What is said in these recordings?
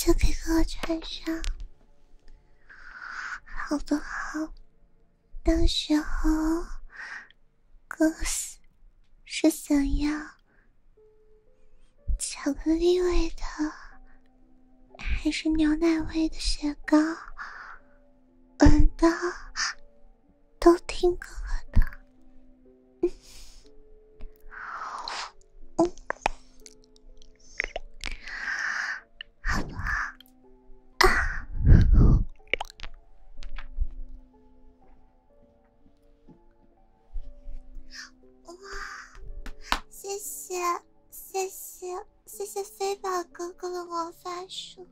就给哥哥穿上，好不好？到时候哥哥是想要巧克力味的，还是牛奶味的雪糕？闻到都听哥哥的。好不好？哇，谢谢谢谢谢谢飞宝哥哥的魔法书。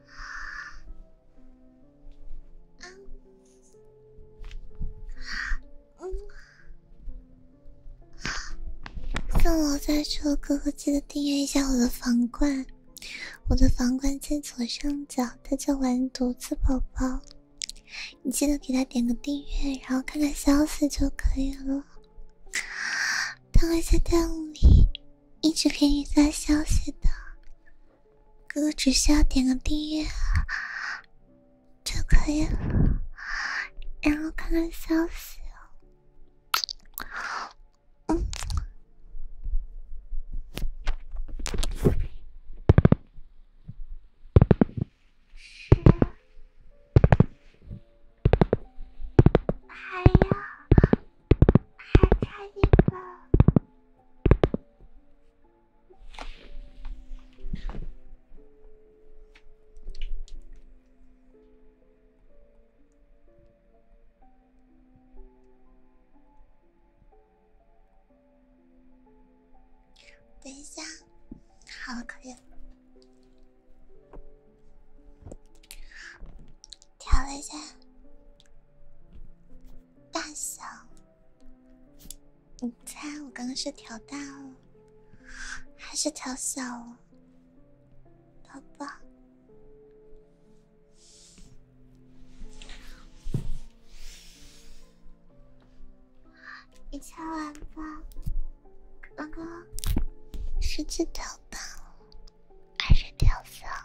送我在说哥哥记得订阅一下我的房冠，我的房冠在左上角，它叫玩独自宝宝，你记得给他点个订阅，然后看看消息就可以了。他会在弹幕里一直给你发消息的，哥哥只需要点个订阅就可以了，然后看看消息。还差一个。等一下，好了，可以了。调了一下大小，你猜我刚刚是调大了，还是调小了？宝宝，你猜完吧。刚刚是调大了，还是调小了？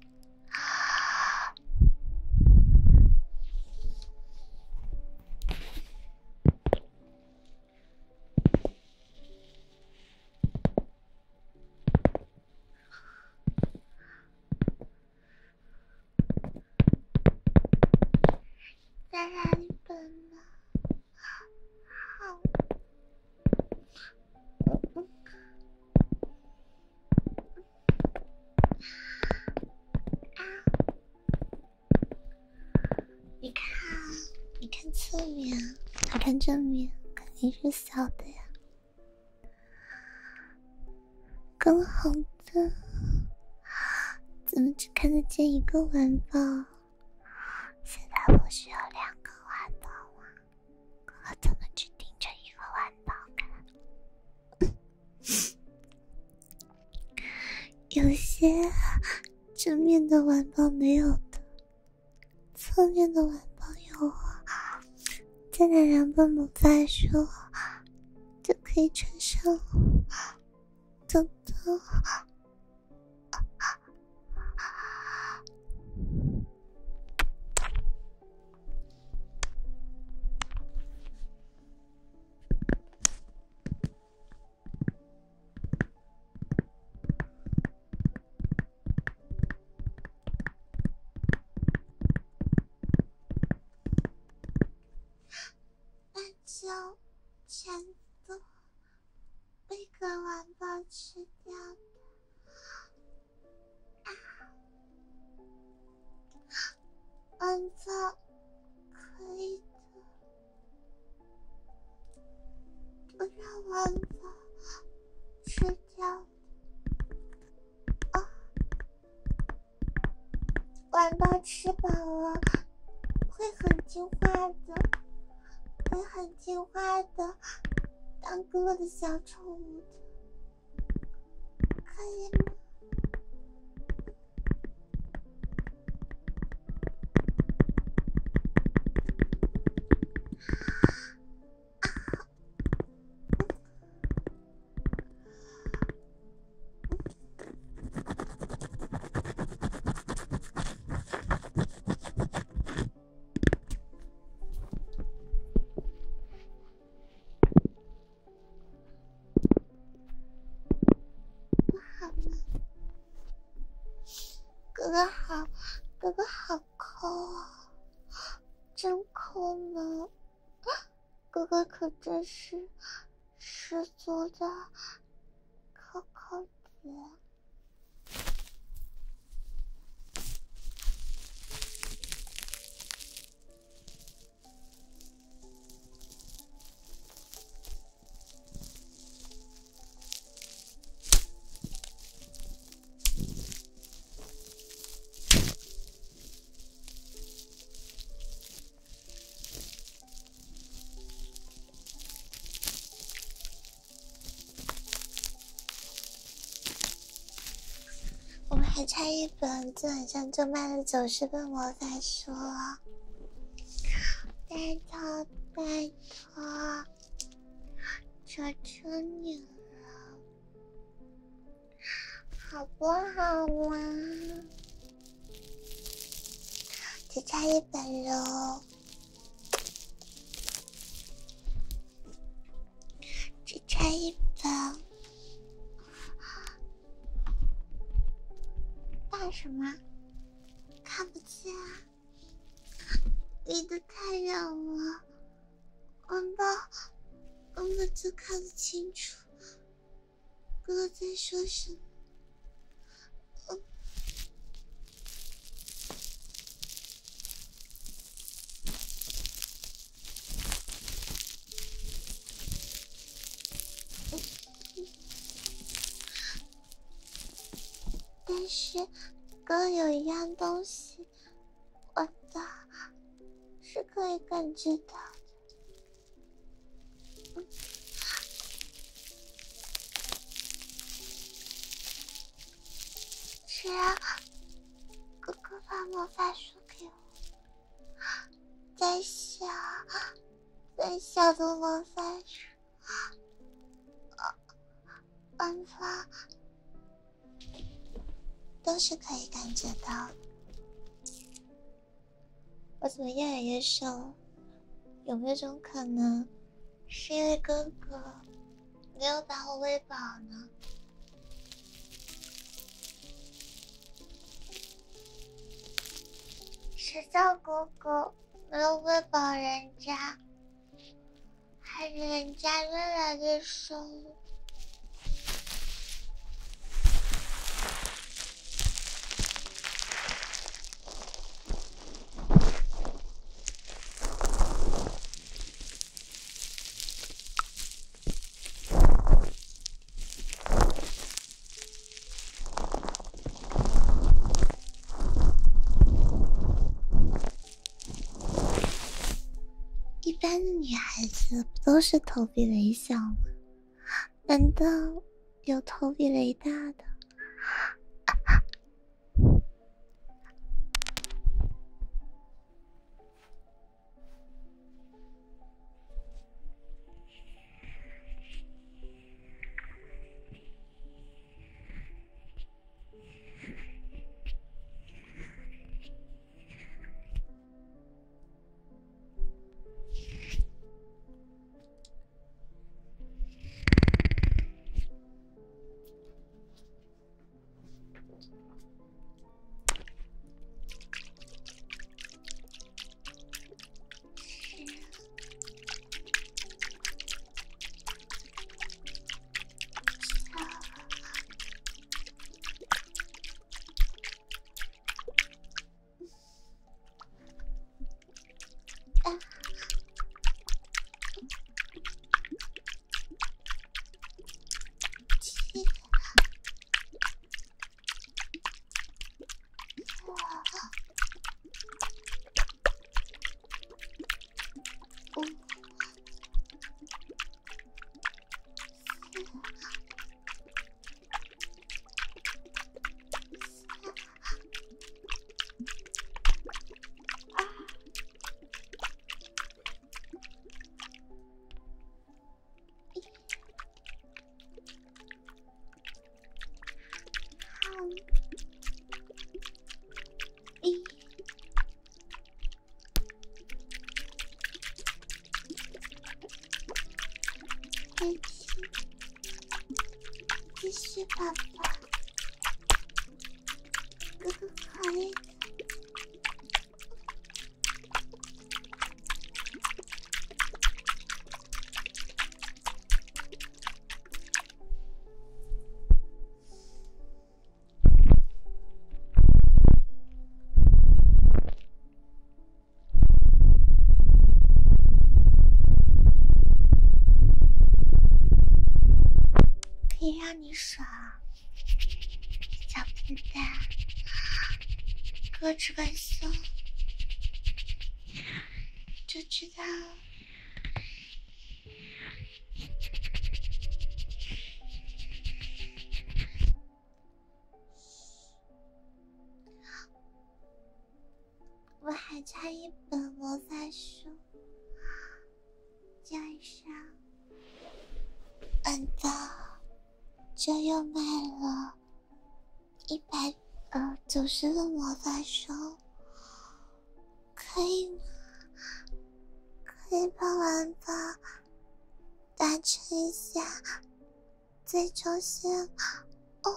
再来一本吧。好。你看，你看侧面，你看正面，肯定是小的呀。更好的，怎么只看得见一个玩宝？现在不需要2个玩宝啊，我怎么只盯着一个玩宝看？有些正面的玩宝没有的，侧面的玩宝有啊。再拿2本魔法书就可以穿上豆豆。辣椒全都被个玩宝吃掉的。玩宝可以的，不让玩宝吃掉的。玩宝吃饱了会很听话的，会很听话的，当哥哥的小宠物的，可以吗？ 哥哥好，哥哥好抠啊，真抠呢。哥哥可真是十足的抠抠子。我们还差一本，基本上就卖了90本魔法书了。拜托拜托，求求你了，好不好嘛？只差一本喽，只差一本。干什么？看不见啊，离得太远了，根本就看不清楚。哥哥在说什么？但是哥有一样东西，我的是可以感觉到的。是啊，哥哥把魔法书给我，再小的魔法书，办法都是可以感觉到的。我怎么越来越瘦？有没有种可能，是因为哥哥没有把我喂饱呢？谁叫哥哥没有喂饱人家，害得人家越来越瘦了。一般的女孩子不都是头比雷小吗？难道有头比雷大的？继续，宝宝，哥哥让你爽，小笨蛋，哥只管送，就知道。我还差一本魔法书，加上俺的，这又卖了190个魔法书，可以吗？可以帮玩宝达成一下最终线吗？哦，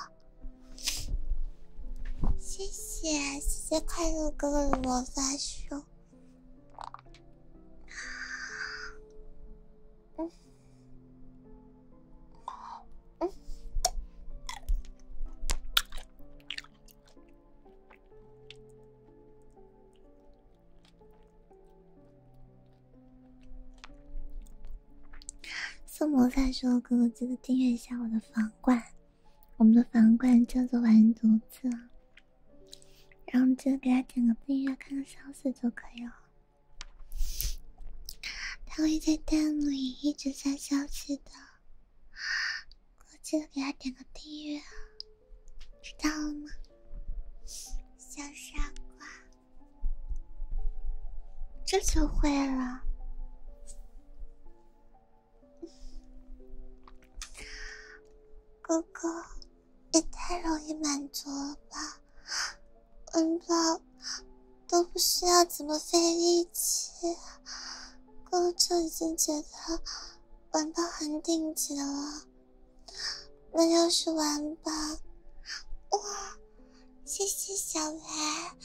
谢谢快乐哥哥的魔法书。送魔法书的哥哥记得订阅一下我的房管，我们的房管叫做完犊子，然后记得给他点个订阅，看个消息就可以了。他会在弹幕里一直发消息的，我记得给他点个订阅，知道了吗？小傻瓜，这就会了。哥哥也太容易满足了吧，玩宝都不需要怎么费力气，哥哥就已经觉得玩宝很顶级了。那要是玩宝，哇，谢谢小白，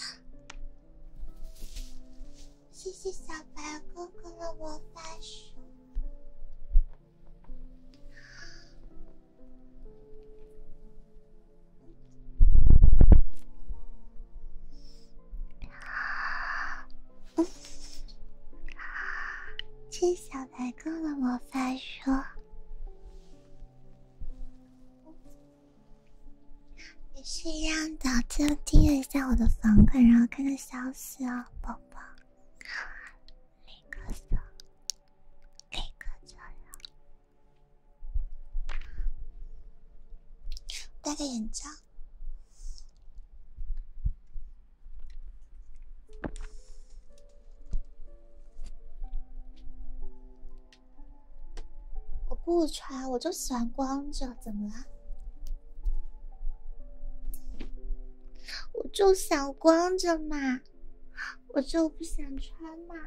谢谢小白哥哥的魔法书。谢谢小白哥的魔法书。也是一样的，记得订阅一下我的房管，然后看看消息哦，宝宝。立刻走，立刻就要。戴个眼罩。我不穿，我就喜欢光着，怎么了？我就想光着嘛，我就不想穿嘛，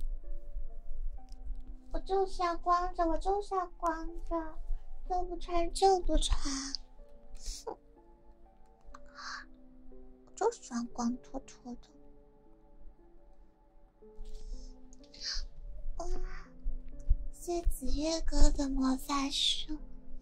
我就是要光着，我就是要光着，就不穿就不穿，我就喜欢光脱脱的。哇，谢子月哥的魔法书。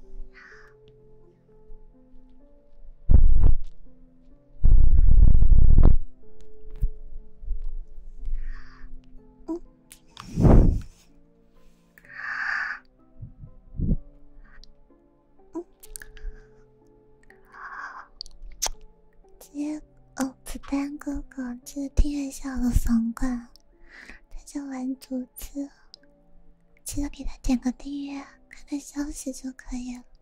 子弹哥哥，记得订阅一下我的房管，他叫完犊子，记得给他点个订阅，看看消息就可以了。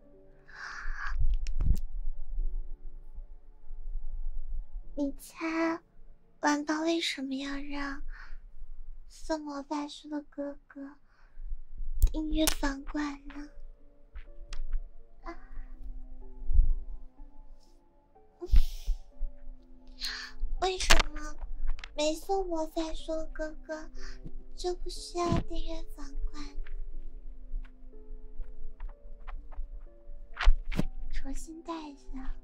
你猜，玩宝为什么要让送魔法书的哥哥订阅房管呢？为什么没送魔法书的哥哥就不需要订阅房管？重新带一下。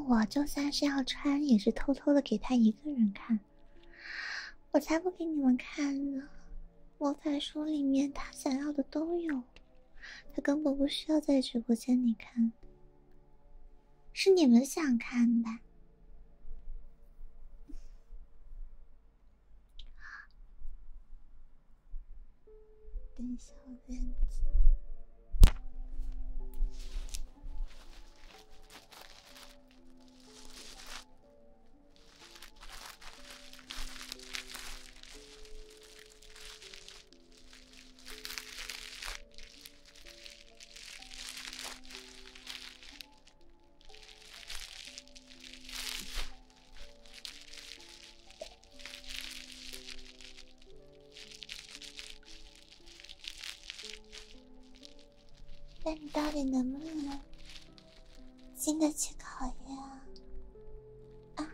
我就算是要穿，也是偷偷的给他一个人看，我才不给你们看呢。魔法书里面他想要的都有，他根本不需要在直播间里看，是你们想看吧？等一下，我链子。那你到底能不能经得起考验啊？啊！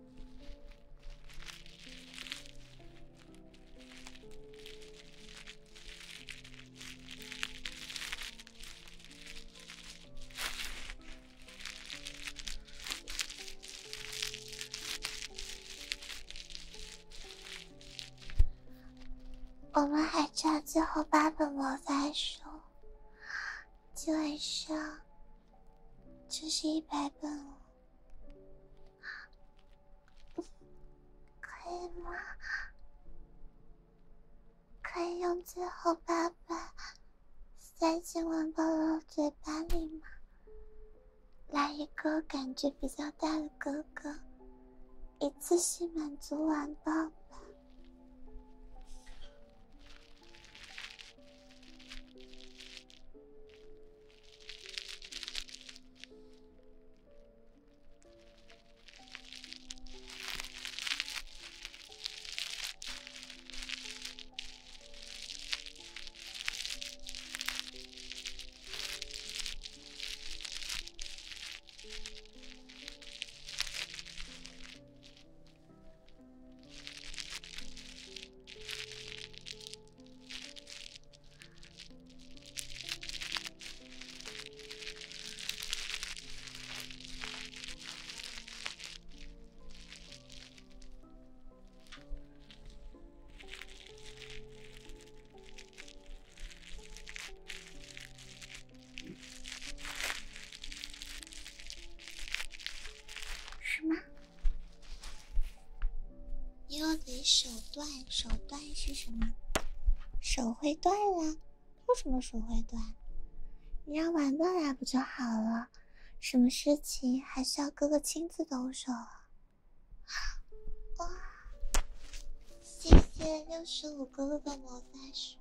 我们还差最后8本魔法书，基本上就是100本了，可以吗？可以用最后8本塞进王宝宝嘴巴里吗？来一个感觉比较大的哥哥，一次性满足完宝宝。什么？你又得手断，手断是什么？手会断了？为什么手会断？你让玩伴来不就好了？什么事情还需要哥哥亲自动手啊？哇！谢谢65哥哥的魔法书。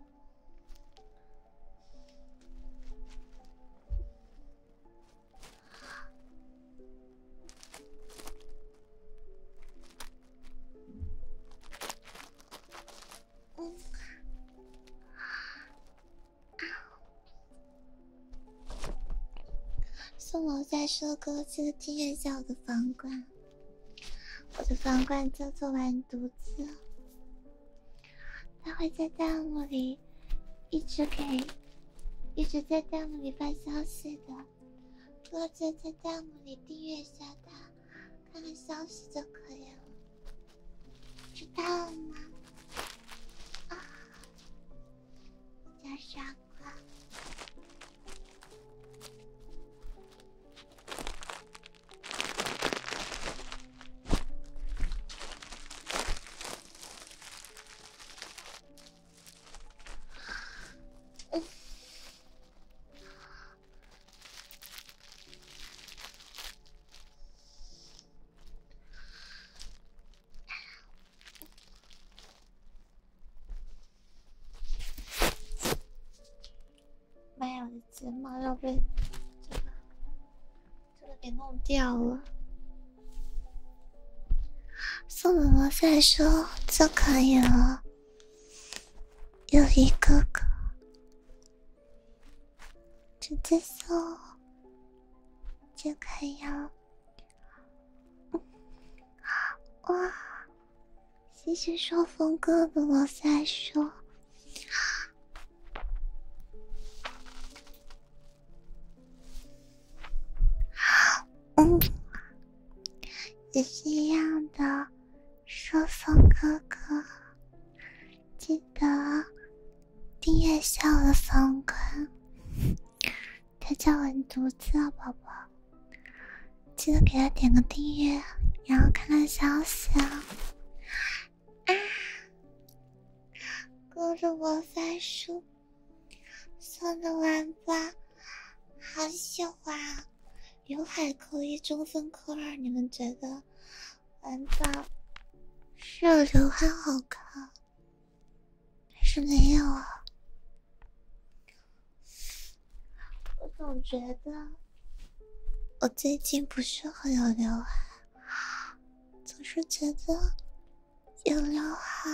送楼下说哥记得订阅一下我的房管，我的房管叫做完犊子，他会在弹幕里一直在弹幕里发消息的，哥就在弹幕里订阅一下他，看看消息就可以了，知道了吗？啊，小傻瓜。妈呀，我的睫毛要被这个给弄掉了。送了魔法书就可以了，有一个个直接送就可以了。哇，谢谢说风哥的魔法书。 也是一样的。说风哥哥，记得订阅下我的房管，他叫完犊子啊，宝宝，记得给他点个订阅，然后看看消息啊。勾着我发书，送的完吧，好喜欢啊！刘海扣一，中分扣二，你们觉得完吧？是有刘海好看，还是没有啊？我总觉得我最近不适合有刘海，总是觉得有刘海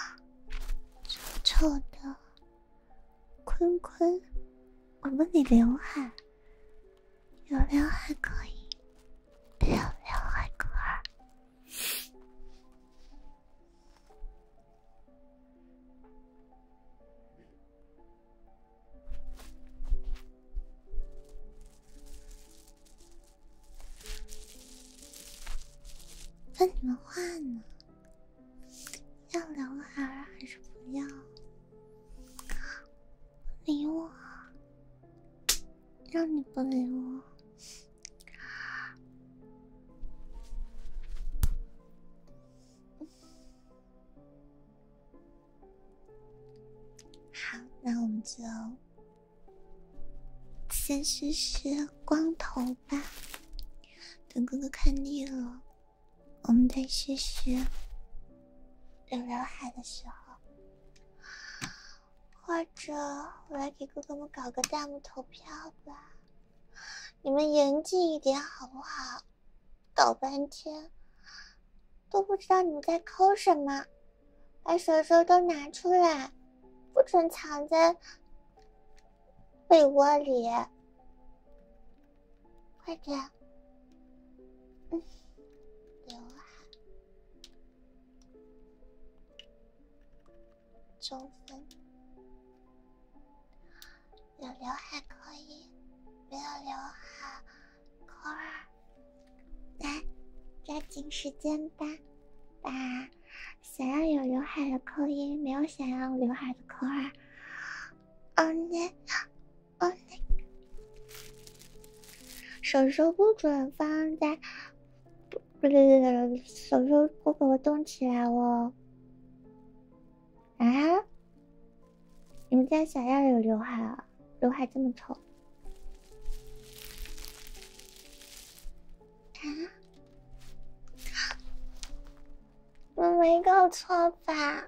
丑的。坤坤，我问你刘海，有刘海可以，没有刘海可二。问你们话呢？要刘海还是不要？不理我，让你不理我。好，那我们就先试试光头吧。等哥哥看腻了，我们再试试有刘海的时候。或者我来给哥哥们搞个弹幕投票吧，你们严谨一点好不好？搞半天都不知道你们在抠什么，把手手都拿出来，不准藏在被窝里，快点！刘海中分。有刘海可以，没有刘海扣二。来，抓紧时间吧，把想要有刘海的扣一，没有想要刘海的扣二。手手不准放在，不对，手手不给我动起来哦。啊？你们家想要有刘海啊？刘海这么丑啊？我没搞错吧？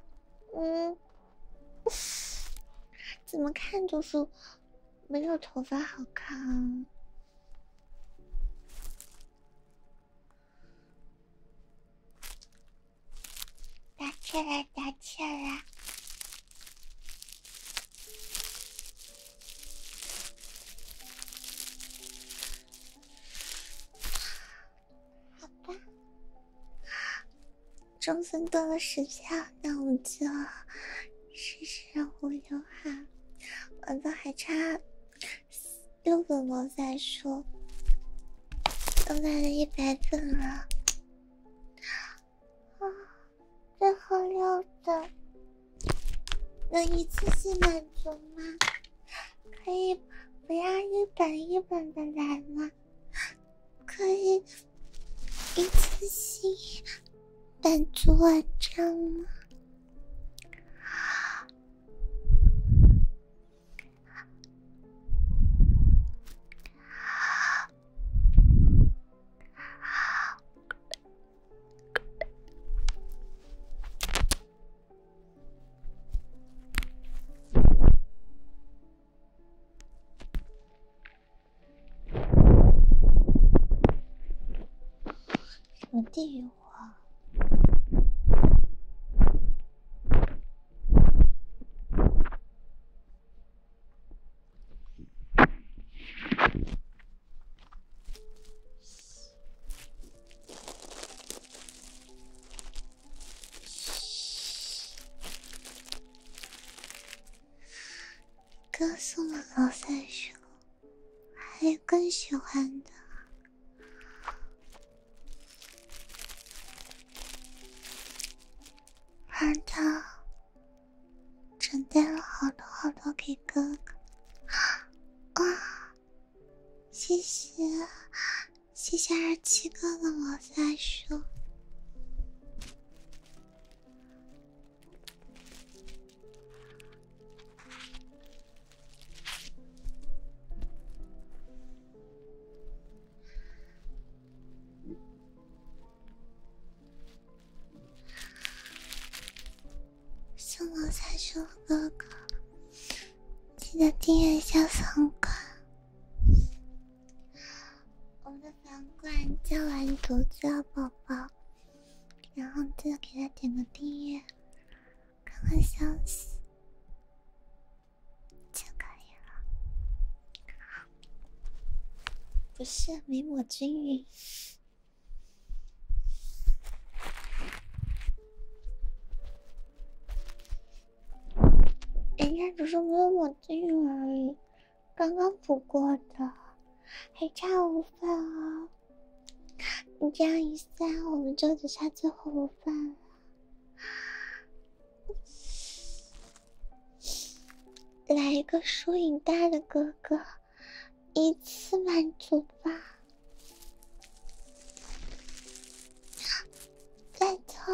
怎么看就是没有头发好看。打起来，打起来！好吧，中分多了10票，那我们就试试无刘海。完了，还差6个魔法书，都来了100本了。最后6个，能一次性满足吗？可以不要一本一本的来吗？可以一次性满足完成吗？什么地狱火？歌颂的老三叔，还有更喜欢的。 好的，准备了好多好多给哥哥。啊，谢谢，谢谢27个的魔法书。送魔法书哥哥，记得订阅一下房管。我们的房管叫完独自的宝宝，然后记得给他点个订阅，看看消息就可以了。不是没抹均匀。人家只是没有抹均匀而已，刚刚补过的，还差5份啊！你这样一算，我们就只差最后5份了。来一个输赢大的哥哥，一次满足吧！拜托。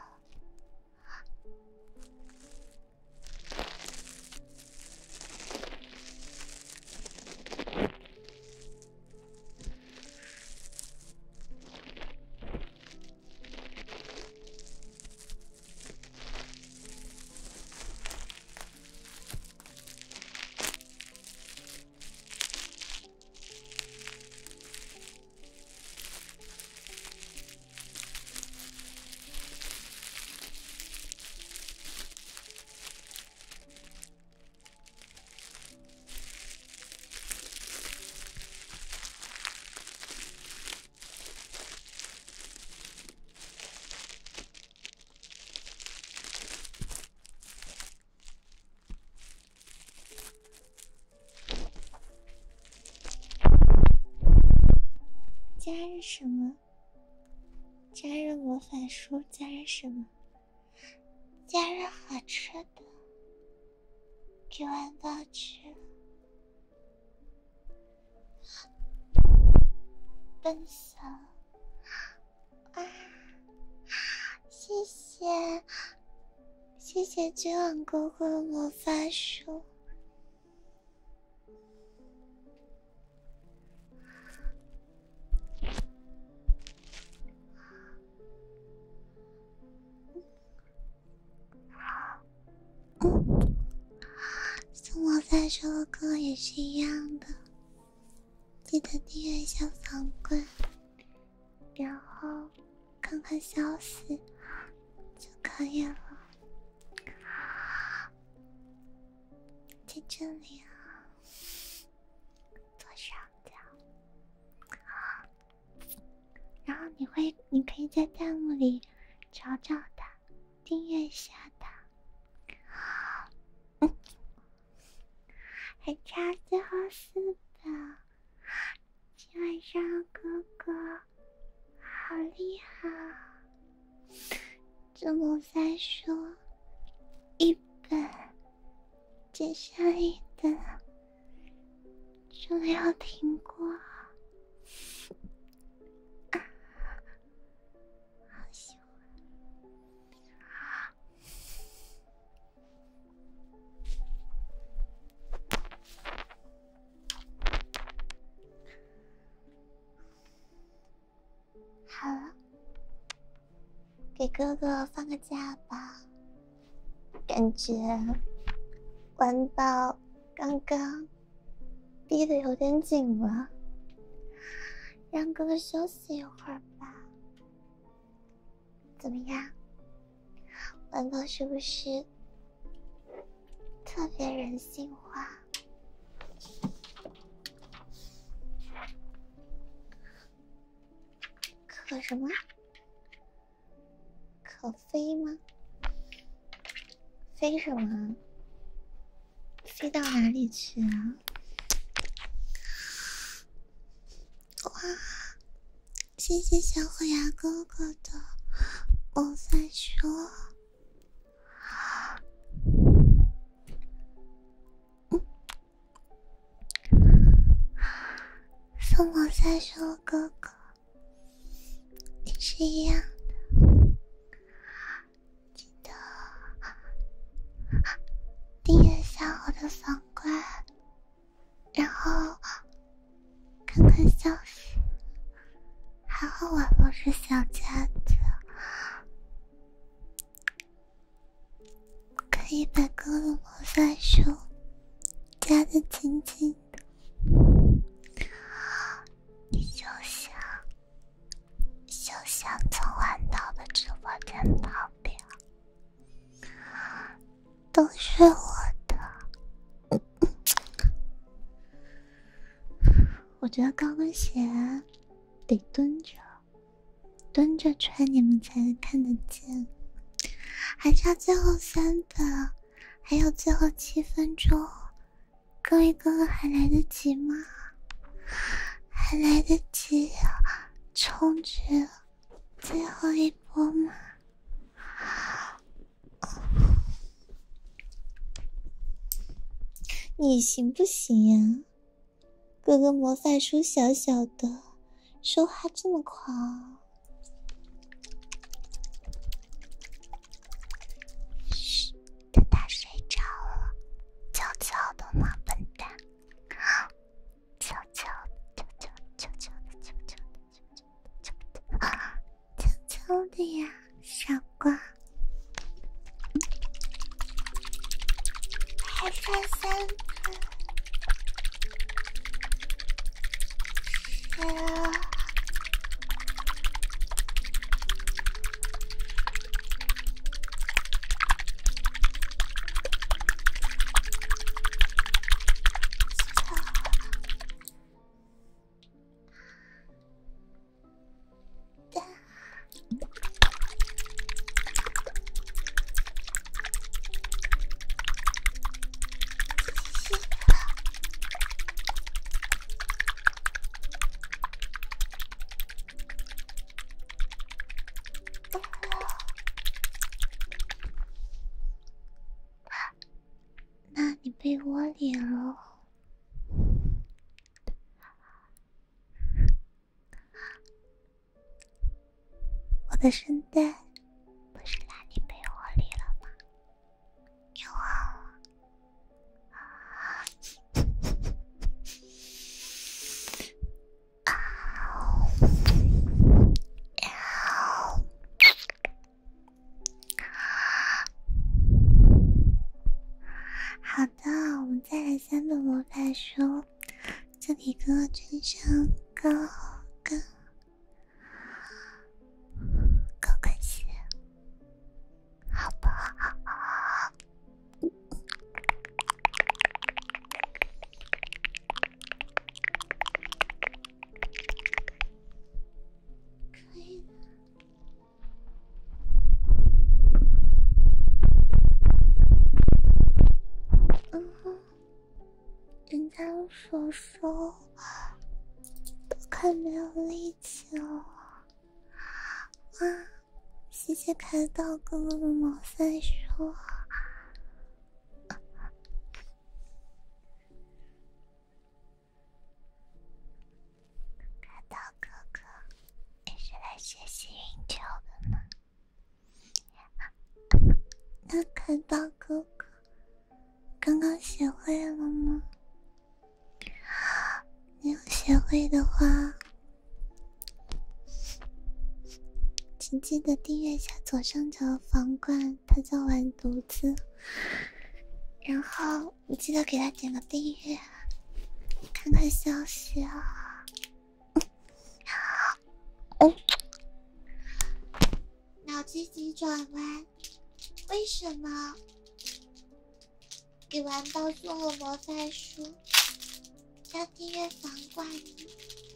加入什么？加入魔法书？加入什么？加入好吃的，给完道具。笨死了啊！谢谢，谢谢今晚哥哥的魔法书。送魔法书的歌也是一样的，记得订阅一下房管，然后看看消息就可以了。在这里啊，左上角，然后你可以在弹幕里找找他，订阅一下他。还差最后4本，今晚上哥哥好厉害啊！这魔法书1本只剩1本，就没有停过啊！好喜欢。好了，给哥哥放个假吧。感觉玩到刚刚逼得有点紧了，让哥哥休息一会儿吧。怎么样？玩到是不是特别人性化？可什么？可飞吗？飞什么？飞到哪里去啊？哇！谢谢小虎牙哥哥的魔法书， 送魔赛书哥哥也是一样的，记得订阅下我的房管，然后看看消息。还好我不是小家子，可以把哥的魔法书夹得紧紧的。你就想从环岛的直播间逃掉，都是我的。我觉得高跟鞋得蹲着穿，你们才能看得见。还差最后3本，还有最后7分钟，各位哥哥还来得及吗？还来得及冲至最后一波吗？你行不行呀？哥哥魔法书小小的，说话这么狂。嘘，等他睡着了，悄悄的嘛，笨蛋。悄悄的，悄悄的，悄悄的呀，傻瓜。还差3分。那你被窝里了。我的声带不是拉你被窝里了吗？有啊。好的，我们再来3本魔法书，这里哥哥穿上高跟鞋，好不好？可以的。人家说都快没有力气了。哇，谢谢开道哥哥的毛赛书。开道哥哥也是来学习运球的呢。那开道哥哥刚刚学会了吗？没有学会的话，请记得订阅一下左上角的房管，他叫完犊子。然后你记得给他点个订阅，看看消息啊。脑筋急转弯，为什么给完包送了魔法书要订阅房管呢？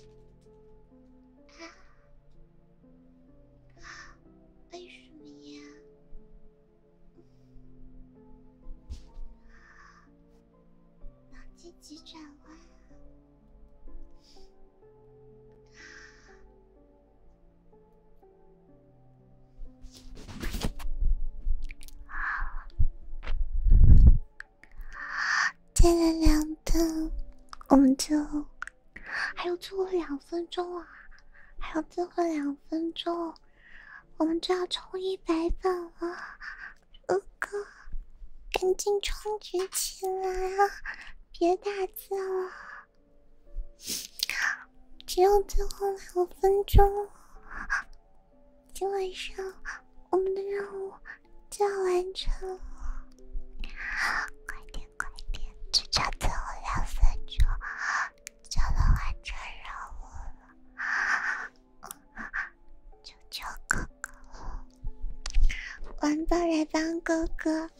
为什么呀？脑筋急转弯。再来2本，我们就还有最后2分钟啊！还有最后2分钟，我们就要冲100粉了，哥哥，赶紧冲举起来啊！别打字了，只有最后2分钟了，今晚上我们的任务就要完成了，快点快点，只差最后2分钟就能完成任务了，求求哥哥了，玩宝来帮哥哥。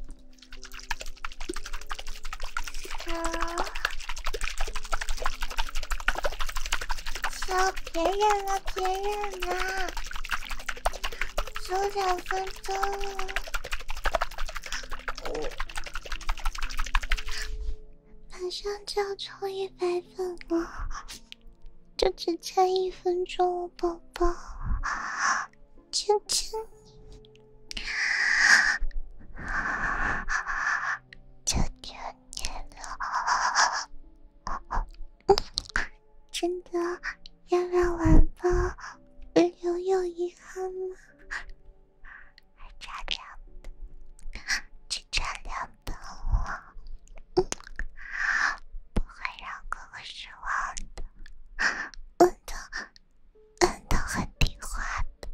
别忍了，别忍了，只有2分钟了，马上就要冲100粉了，就只差1分钟了，宝宝，求求你，求求你了，真的要让玩宝留有遗憾吗？还差2等，只差2等了，不会让哥哥失望的，我都很听话的。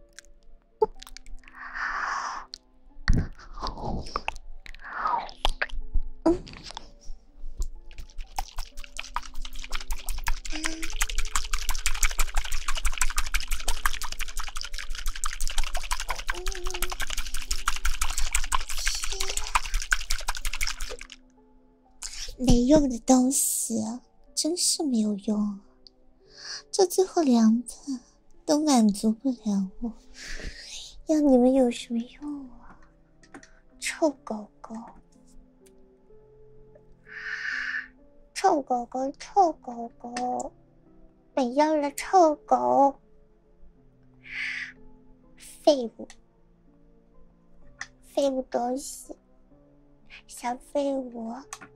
没用的东西，真是没有用，这最后2份都满足不了我，要你们有什么用啊？臭狗狗，臭狗狗，臭狗狗，没用的臭狗，废物，废物东西，小废物。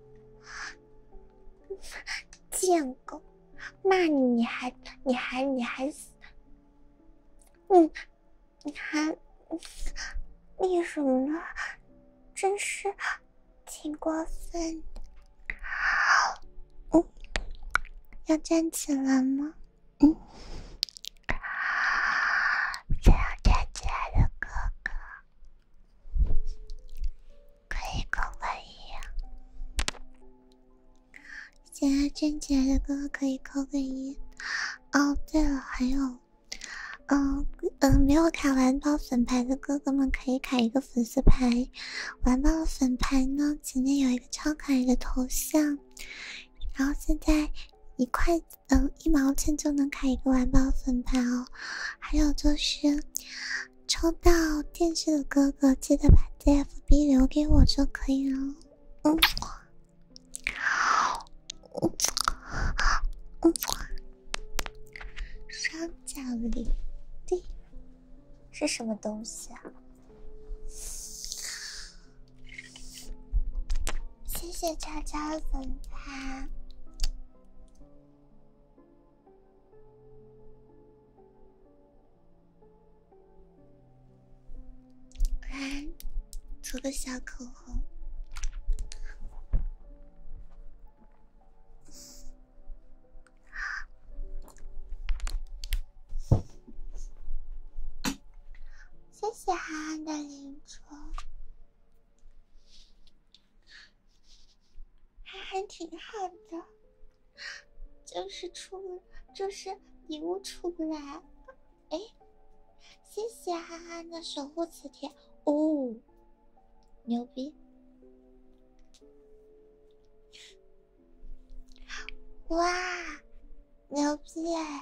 贱狗，骂你还你还那什么呢？真是挺过分的。要站起来吗？想要站起来的哥哥可以跟我一样。想要站起来的哥哥可以扣个1。哦，对了，还有，没有卡完爆粉牌的哥哥们可以卡一个粉丝牌。完爆的粉牌呢，前面有一个超可爱的头像，然后现在1毛钱就能卡一个完爆粉牌哦。还有就是抽到电视的哥哥，记得把 DFB 留给我就可以了。双脚离地是什么东西啊？谢谢叉叉的粉牌。来，涂个小口红。谢谢憨憨的领戳，还挺好的，就是礼物出不来。哎，谢谢憨憨的守护磁铁哦，牛逼！哇，牛逼哎！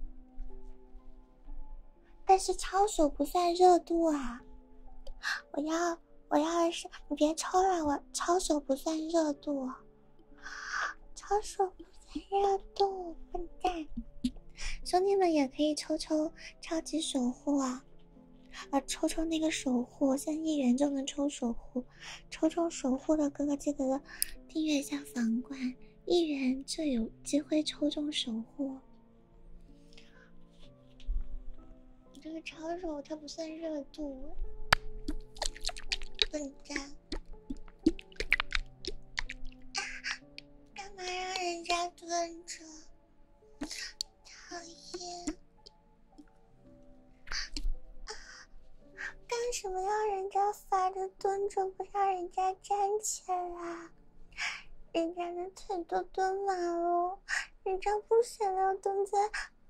但是抄手不算热度啊！我要的是你别抽了，我抄手不算热度，抄手不算热度，笨蛋！兄弟们也可以抽超级守护啊！抽那个守护，现在1元就能抽守护，抽中守护的哥哥记得订阅一下房管， 1元就有机会抽中守护。你这个超手它不算热度，笨蛋！干嘛让人家蹲着？讨厌！干什么要人家罚着蹲着，不让人家站起来？人家的腿都蹲满了，人家不想要蹲在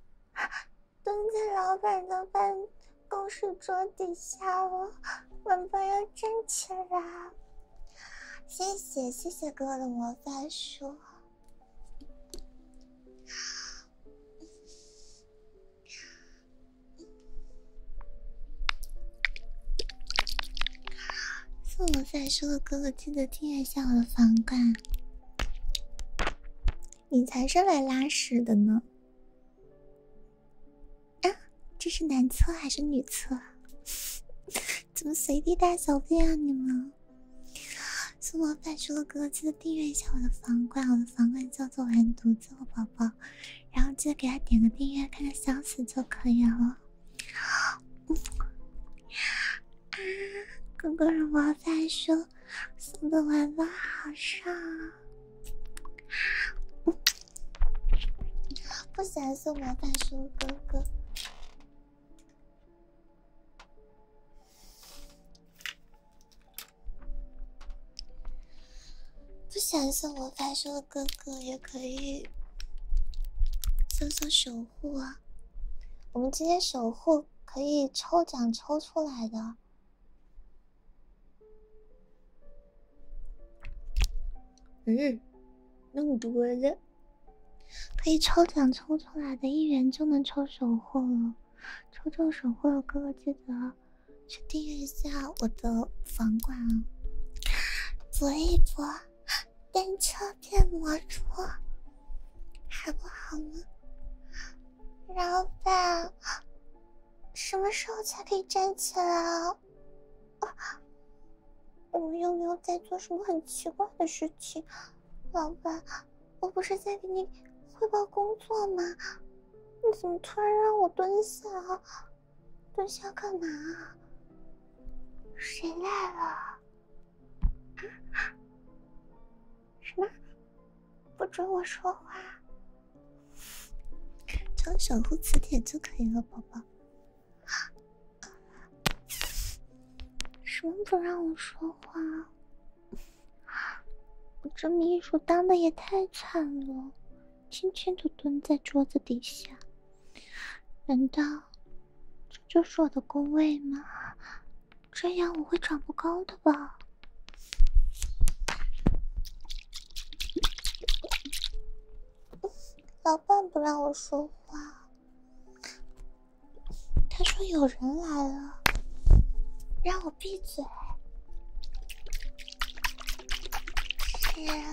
老板的办公室桌底下了，晚班要站起来。谢谢哥哥的魔法书。送魔法书的哥哥记得订阅一下我的房管。你才是来拉屎的呢！啊，这是男厕还是女厕？怎么随地大小便啊你们？送魔法书的哥哥记得订阅一下我的房管，我的房管叫做完犊子我宝宝，然后记得给他点个订阅，看他消息就可以了。哥哥的魔法书送的玩法好上啊！不喜欢送魔法书哥哥。不喜欢送魔法书的哥哥也可以搜守护啊！我们今天守护可以抽奖抽出来的。那么多的，可以抽奖抽出来的1元就能抽守护了。抽中守护的哥哥记得去订阅一下我的房管啊！搏一搏，单车变魔术，还不好吗？老板，什么时候才可以站起来啊？我们有没有在做什么很奇怪的事情？老板，我不是在给你汇报工作吗？你怎么突然让我蹲下啊？蹲下干嘛啊？谁来了？什么？不准我说话？抄守护磁铁就可以了，宝宝。什么不让我说话？我这秘书当的也太惨了，天天都蹲在桌子底下。难道这就是我的工位吗？这样我会长不高的吧？老板不让我说话，他说有人来了，让我闭嘴。是啊，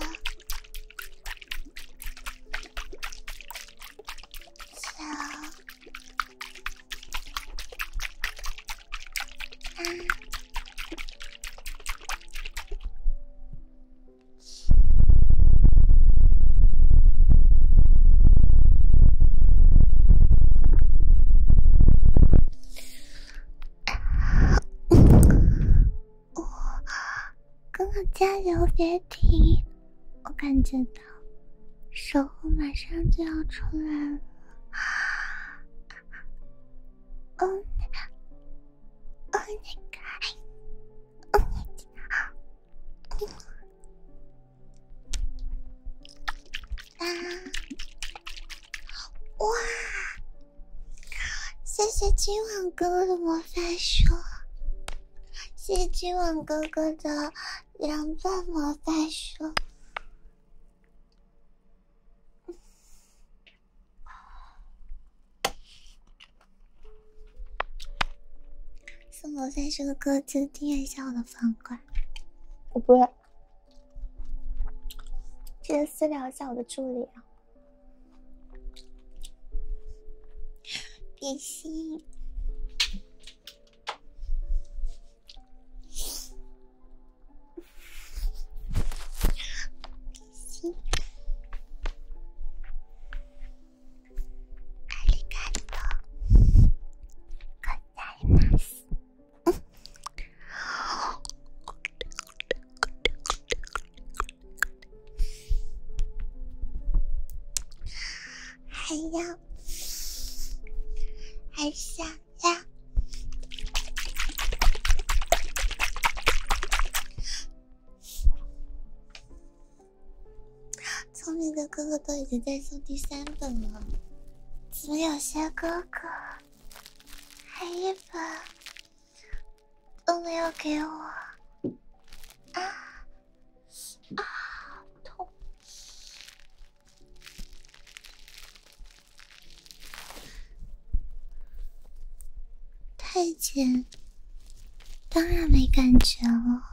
哥哥加油，别停！我感觉到守护马上就要出来了。Oh my god！ 哇！谢谢今晚哥哥的魔法书，谢谢今晚哥哥的2段魔法书。送魔法书的哥哥记得订阅一下我的房管。我不会，记得私聊一下我的助理啊。比心，比心， 还要，还想要。聪明的哥哥都已经在送第3本了，怎么有些哥哥还一本都没有给我？痛！太监当然没感觉了。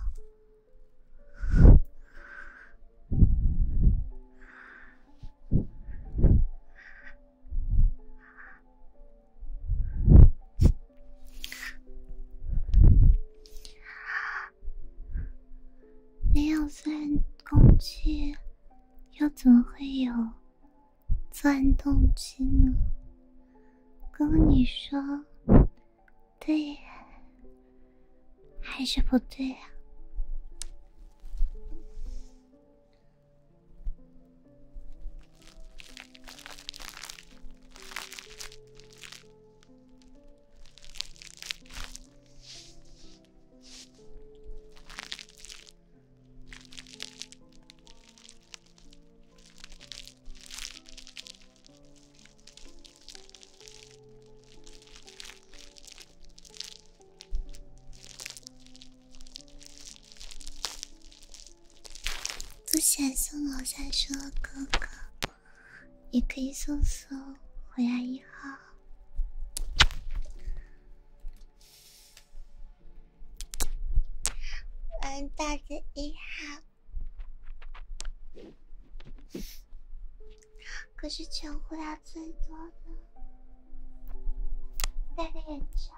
没有钻空气，又怎么会有钻动机呢？哥哥，你说对还是不对啊？不想送老三说哥哥，也可以送回来1号。完大的1号，可是全回来最多的，戴个眼罩。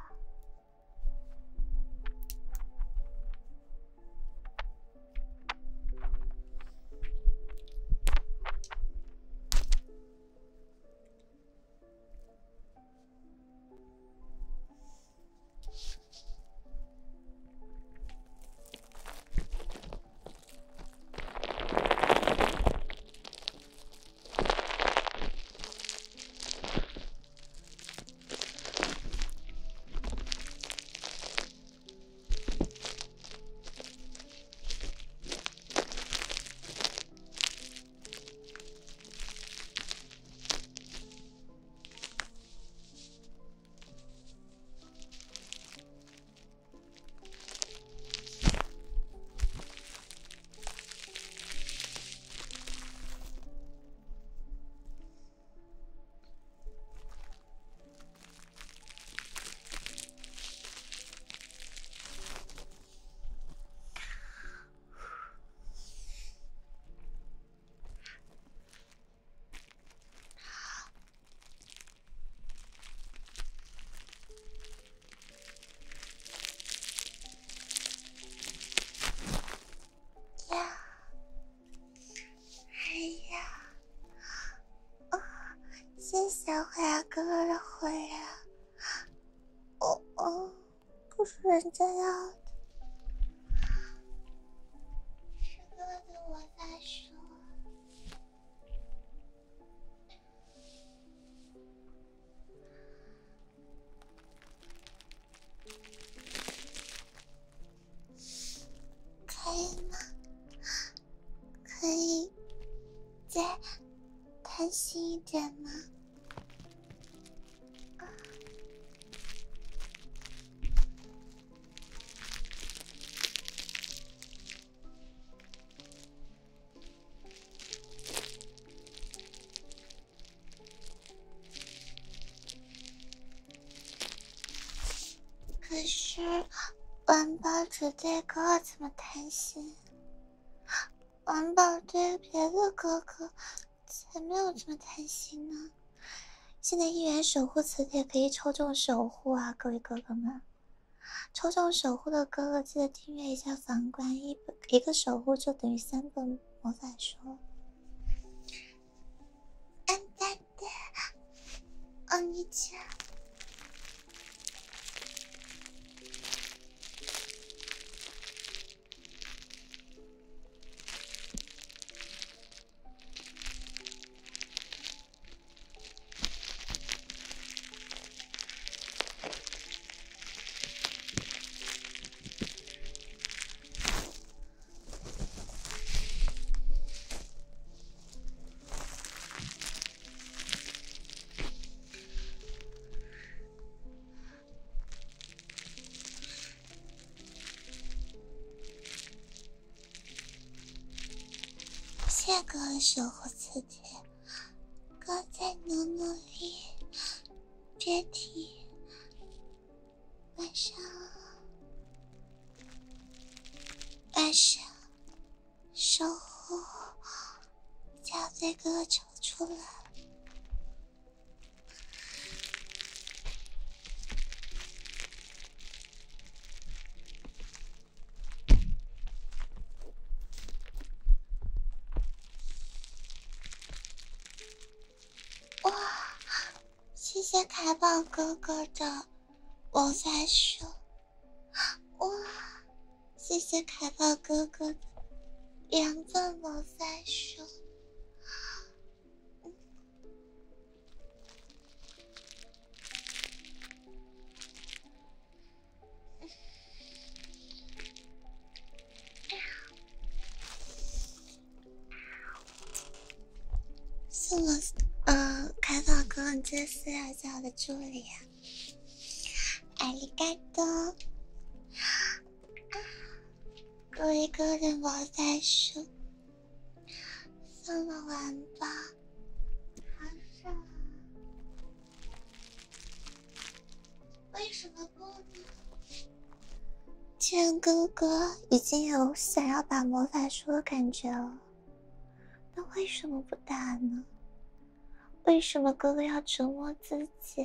谢谢回来哥哥的回来。不是人家要的，是哥哥的我在说。可以吗？可以再贪心一点吗？可是玩宝只对哥哥怎么贪心？玩宝对别的哥哥才没有这么贪心呢。现在1元守护磁铁可以抽中守护啊，各位哥哥们！抽中守护的哥哥记得订阅一下房管，一个守护就等于3本魔法书。安大的，哦你家。 哥的守护磁铁，哥再努力，别停。晚上，守护，小嘴哥抽出来。哇，谢谢凯宝哥哥的魔法书。哇，谢谢凯宝哥哥的2份魔法书。送我凯宝哥，你这4小小的助理啊，ありがとう。多一个的魔法书，送了完吧。好爽啊！为什么不呢？既然哥哥已经有想要打魔法书的感觉了，那为什么不打呢？为什么哥哥要折磨自己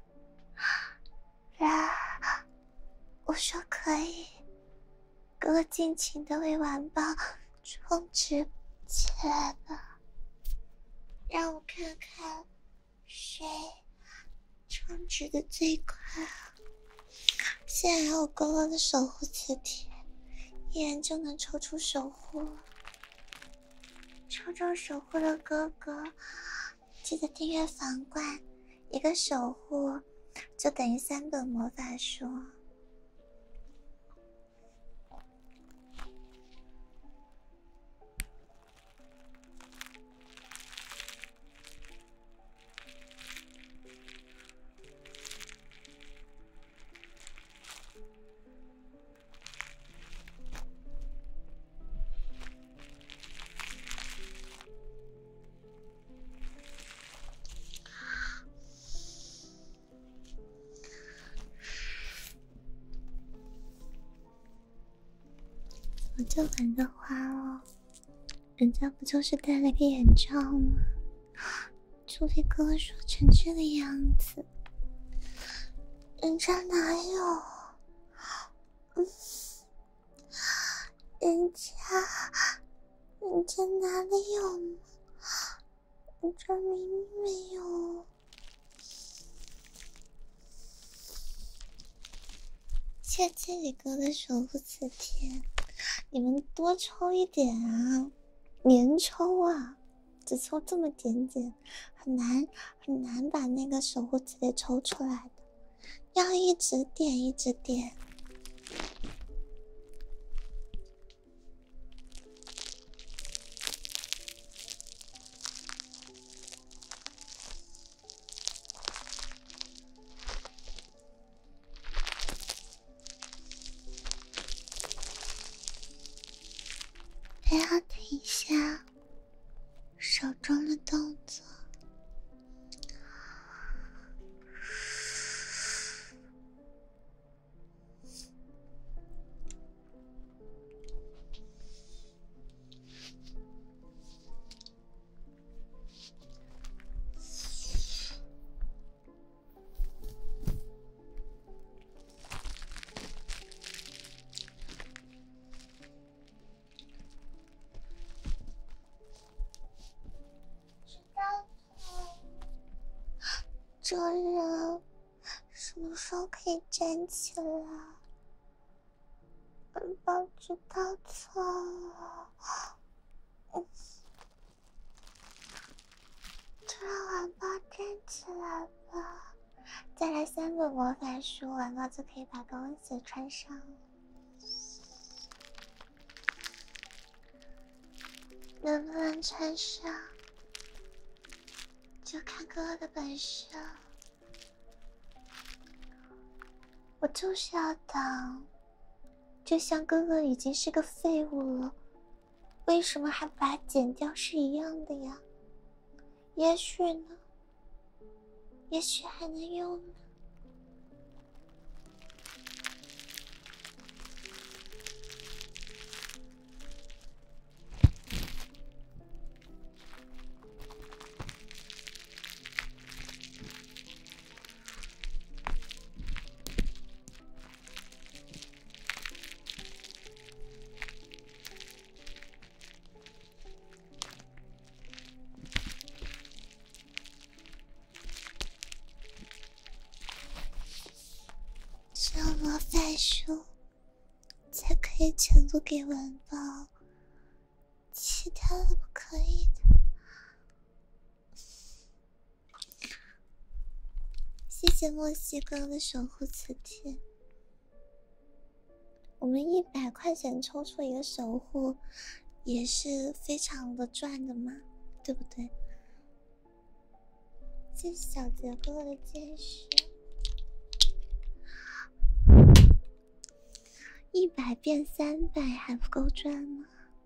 啊？我说可以，哥哥尽情的为玩宝充值起来吧。让我看看谁充值的最快啊！现在还有哥哥的守护磁铁，一人就能抽出守护了。抽中守护的哥哥，记得订阅房冠，1个守护就等于3本魔法书。我这玩的花哦，人家不就是戴了个眼罩吗？就被哥哥说成这个样子，人家哪有？人家哪里有呢？人家明明没有。谢谢李哥的守护磁铁，你们多抽一点啊，连抽啊，只抽这么点点，很难把那个守护磁铁抽出来的，要一直点一直点。还要停一下手中的动作。这人什么时候可以站起来？本宝知道错了。就让晚宝站起来吧。再来3本魔法书，晚宝就可以把高跟鞋穿上了。能不能穿上？就看哥哥的本事。我就是要挡，就像哥哥已经是个废物了， 为什么还把它剪掉是一样的呀？也许呢？也许还能用呢。只有魔法书才可以全部给完爆，其他的不可以的。谢谢墨西哥的守护磁铁。我们100块钱抽出一个守护，也是非常的赚的嘛，对不对？谢谢小杰哥哥的见识。100变300还不够赚吗？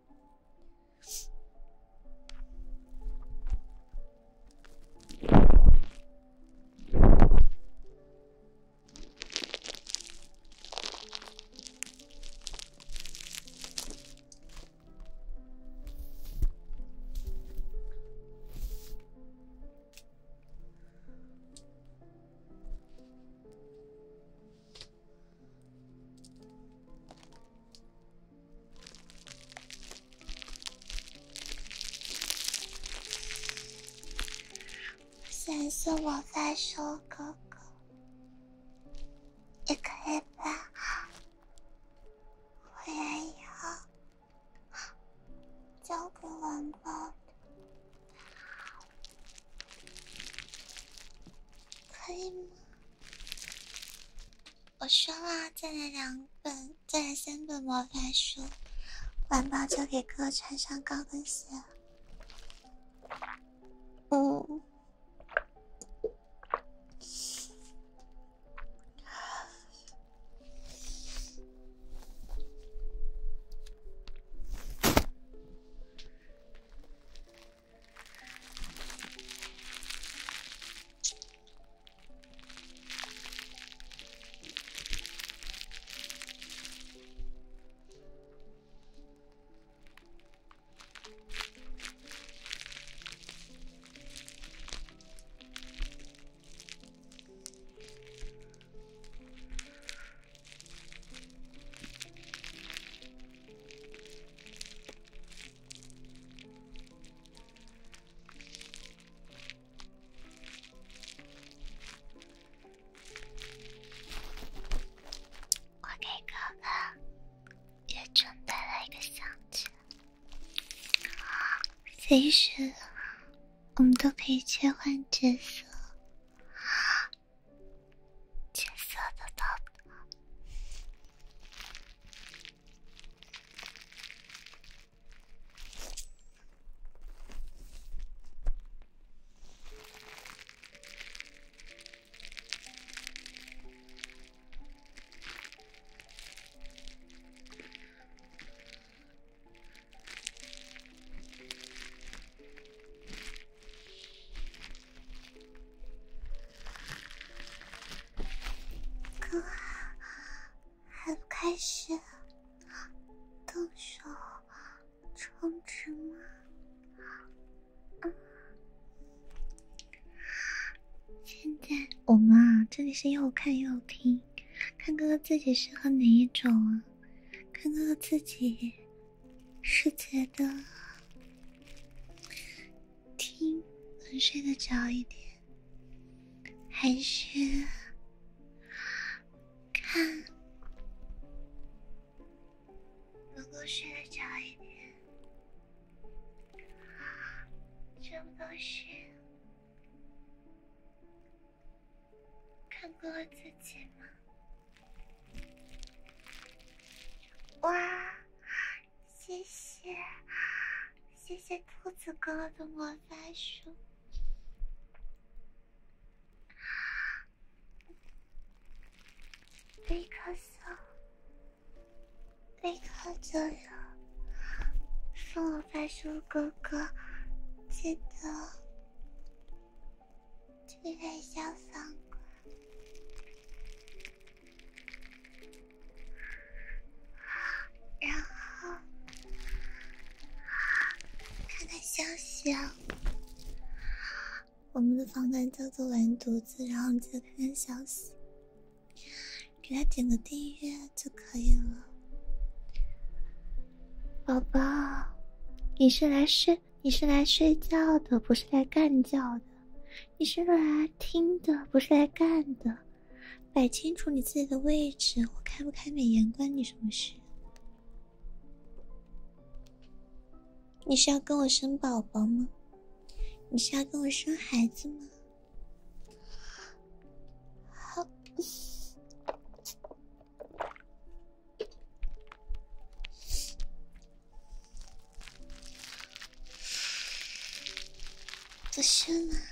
蓝色魔法书哥哥也可以吧？我也要交给完爆的，可以吗？我说了，再来2本，再来3本魔法书，完爆就给哥穿上高跟鞋。我给哥哥也准备了一个相机，随时我们都可以切换角色，角色的到的。哥还不开始动手充值吗？现在我们啊，这里是又看又听，看哥哥自己适合哪一种啊？看哥哥自己是觉得听能睡得着一点，还是看能够睡得着一点？这不都是看哥哥自己吗？哇，谢谢谢谢兔子哥哥的魔法书，立刻送，立刻就有， 送我发书哥哥，记得来小房馆，然后看看消息啊。我们的房管叫做完犊子，然后你记得看看消息，给他点个订阅就可以了。宝宝，你是来睡觉的，不是来干觉的。你是来听的，不是来干的。摆清楚你自己的位置，我开不开美颜关你什么事？你是要跟我生宝宝吗？你是要跟我生孩子吗？好，不是吗？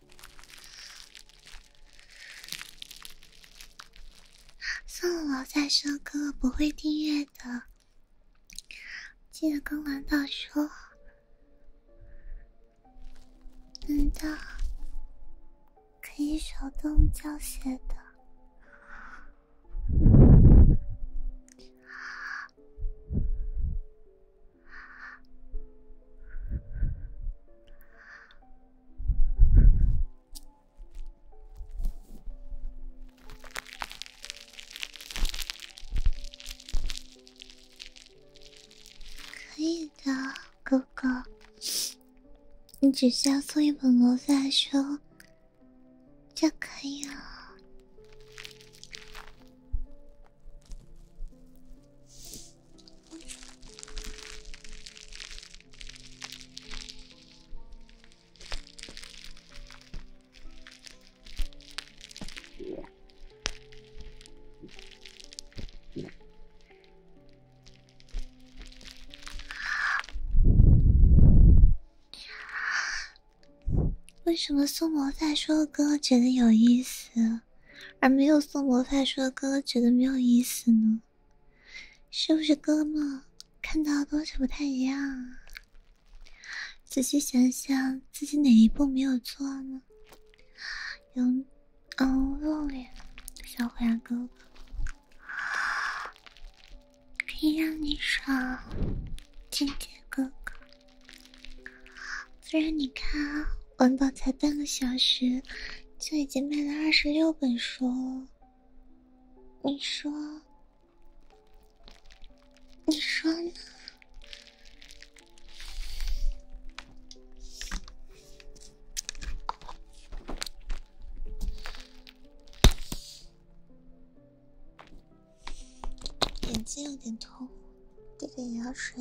算了，再说哥哥不会订阅的，记得跟蓝导说。的可以手动教学的。可以的，哥哥，你只需要送一本魔法书就可以了。为什么送魔法书的哥哥觉得有意思，而没有送魔法书的哥哥觉得没有意思呢？是不是哥们看到的东西不太一样啊？仔细想想，自己哪一步没有做呢？露脸，小灰狼哥哥可以让你爽，静姐哥哥。不然你看啊，玩宝才半个小时，就已经卖了26本书了。你说呢？眼睛有点痛，滴点药水。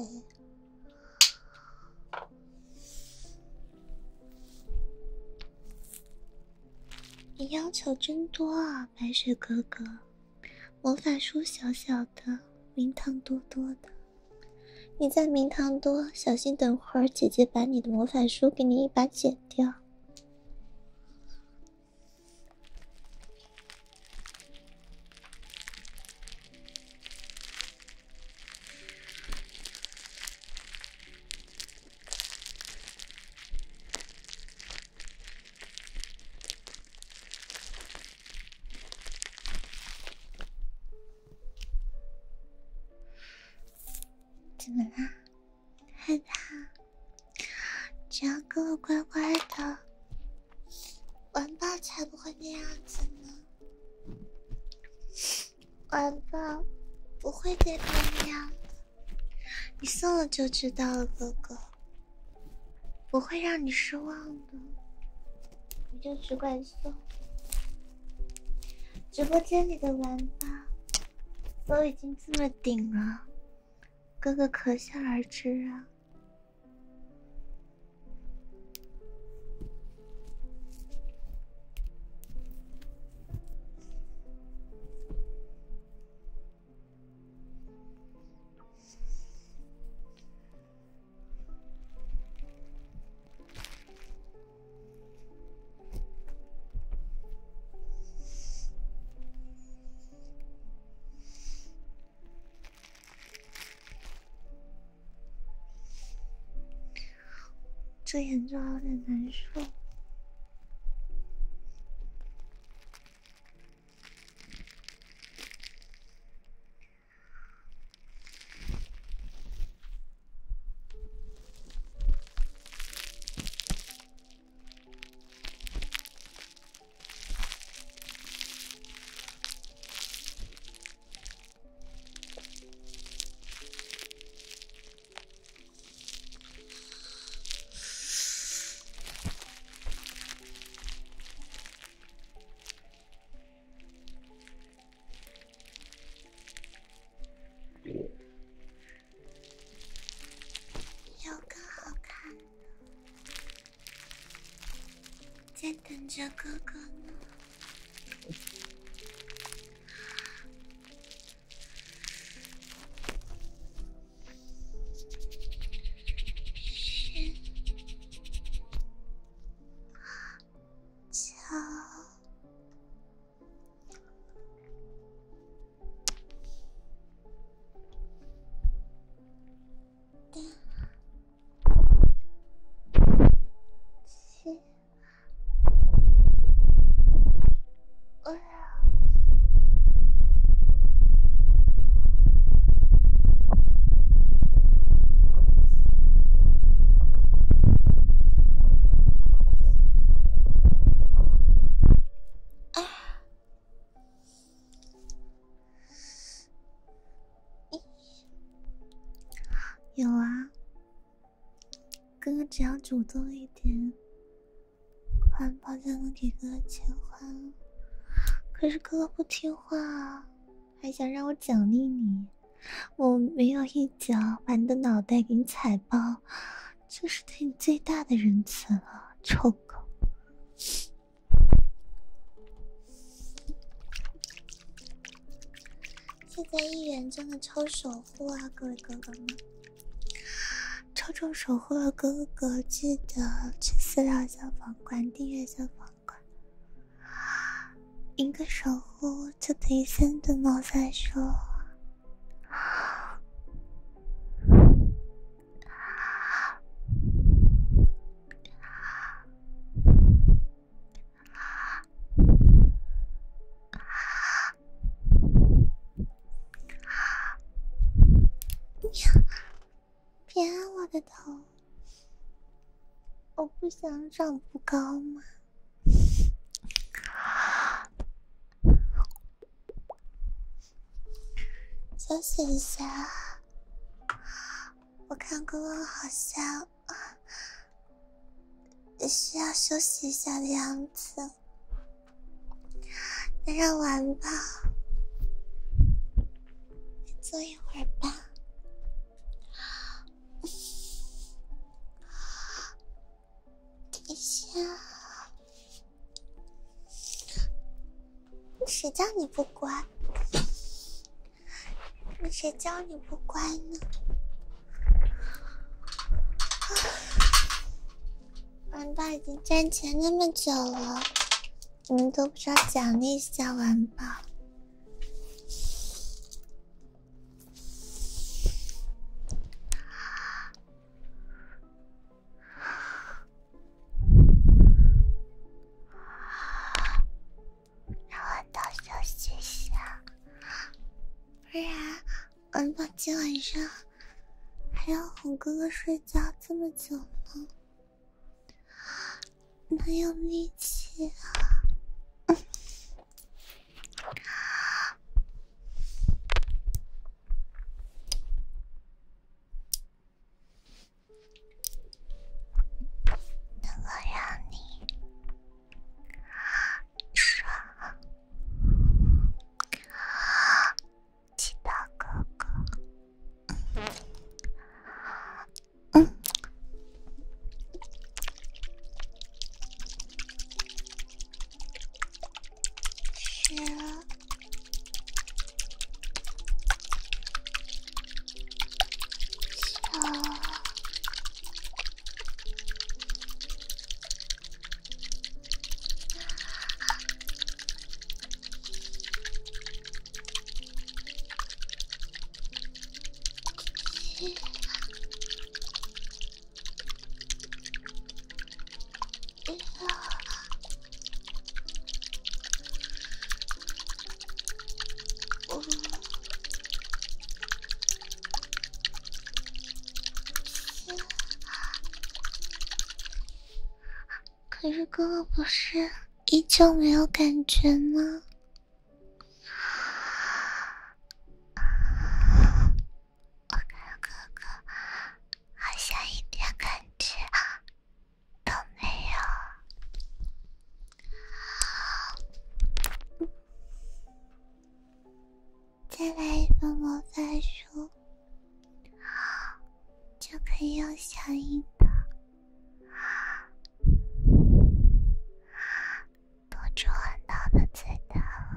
你要求真多啊，白雪哥哥。魔法书小小的，名堂多多的。你在名堂多，小心等会儿姐姐把你的魔法书给你一把剪掉。怎么啦？害怕？只要哥哥乖乖的，玩宝才不会那样子呢。玩宝不会对别人那样的，你送了就知道了，哥哥不会让你失望的。你就只管送。直播间里的玩宝都已经这么顶了，哥哥可想而知啊。 这眼妆有点难受。有更好看的，在等着哥哥呢。是，瞧。有啊，哥哥只要主动一点，环保就能给哥哥钱花。可是哥哥不听话啊，还想让我奖励你，我没有一脚把你的脑袋给你踩爆，这是对你最大的仁慈了，臭狗。现在1元真的抽守护啊，各位哥哥们！抽中守护的哥哥，记得去私聊小房馆，订阅小房馆。一个守护就等于3顿猫再说。别按我的头，我不想长不高吗？休息一下，我看哥哥好像需要休息一下的样子，那让玩吧，坐一会儿吧。等一下，谁叫你不乖？谁叫你不乖呢？玩吧已经站起来那么久了，你们都不知道奖励一下玩吧。让玩到休息一下，不然玩吧今晚上还要哄哥哥睡觉这么久呢，哪有力气啊？能够让你爽，记得哥哥。是啊。 可是哥哥不是依旧没有感觉吗？我看哥哥好像一点感觉都没有。再来一份魔法书，就可以有响应的。多出很大的最大。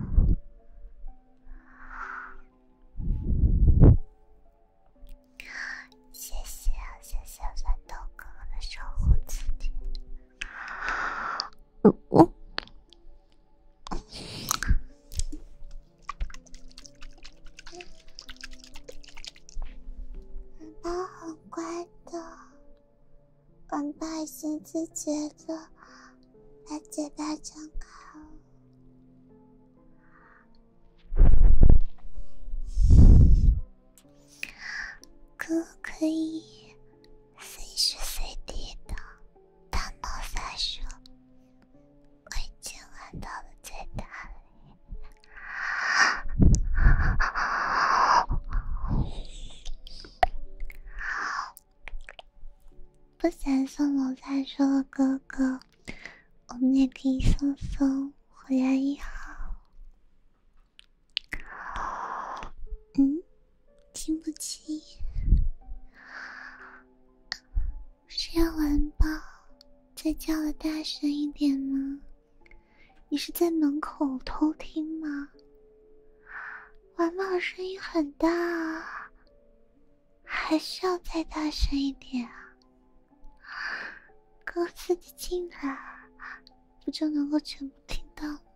谢谢啊，谢谢酸豆哥哥的守护词典。宝宝很乖的，宝宝先自觉的把嘴巴张开了。哥可以随时随地的把魔法书归进玩到的最大里。不想送魔法书的哥哥，我们也可以送火焰1号。听不清。是要玩吧？再叫的大声一点吗？你是在门口偷听吗？玩宝声音很大啊，还是要再大声一点啊？哥自己进来，不就能够全部听到吗？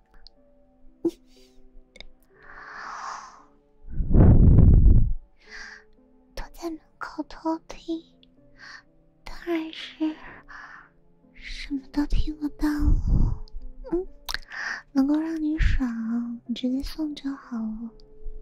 躲在门口偷听，当然是什么都听不到了。能够让你爽，你直接送就好了。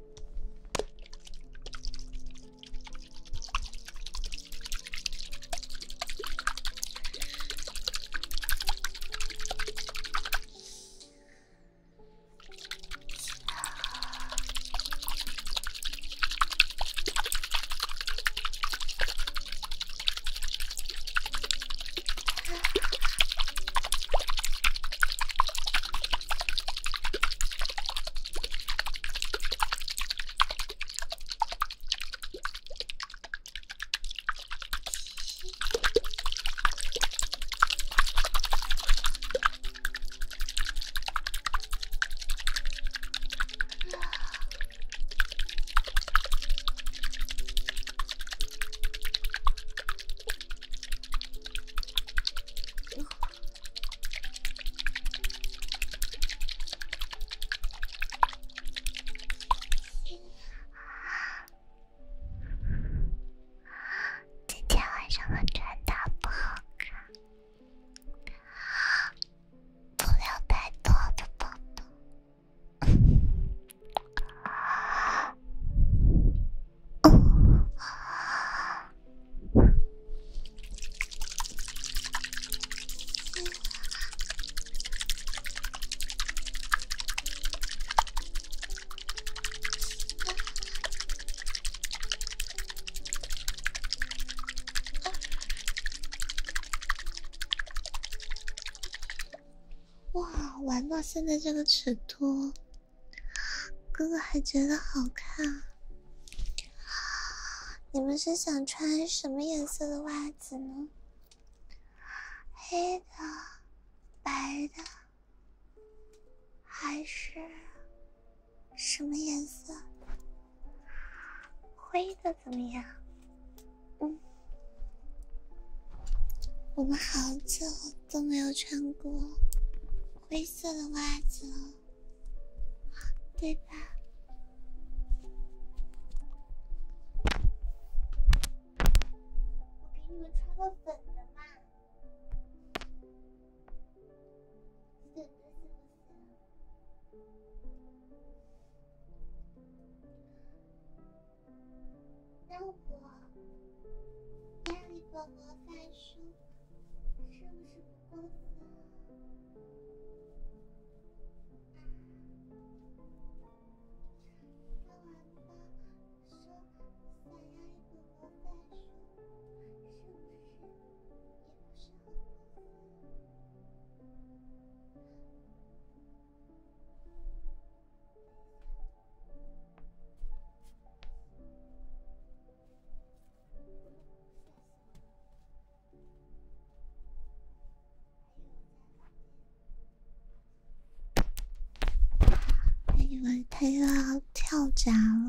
今天晚上的穿搭不好看，布料太多的宝宝。哇，玩到现在这个尺度，哥哥还觉得好看。你们是想穿什么颜色的袜子呢？黑的、白的，还是什么颜色？灰的怎么样？我们好久都没有穿过灰色的袜子了，对吧？我给你们穿个粉的嘛，粉的行不行？ 那我家里的魔法书是不是不够分啊？那玩吧，说想要一本魔法书，是不是也不是很过分？哎，你们他又要跳闸